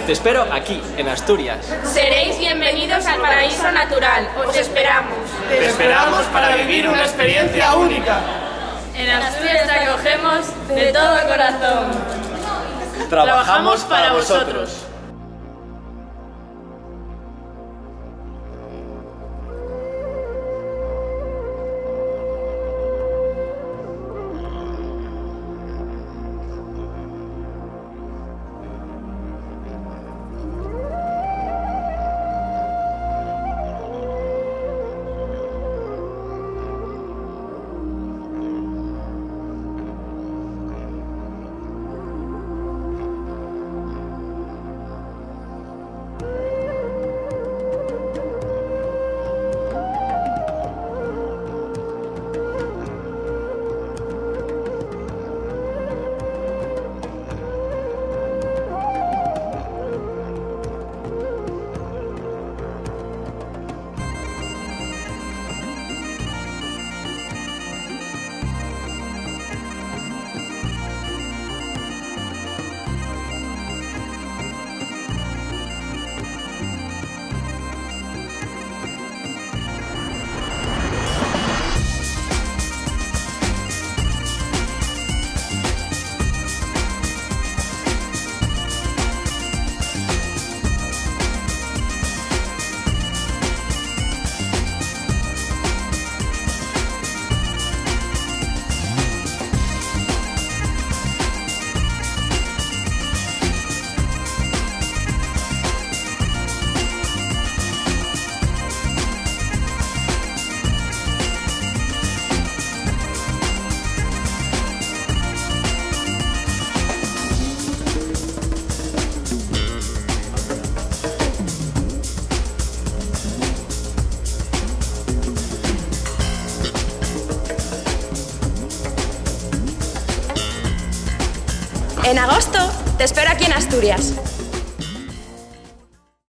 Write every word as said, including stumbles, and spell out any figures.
Te espero aquí, en Asturias. Seréis bienvenidos al paraíso natural. Os esperamos. Te esperamos para vivir una experiencia única. En Asturias te acogemos de todo corazón. Trabajamos para vosotros. En agosto te espero aquí en Asturias.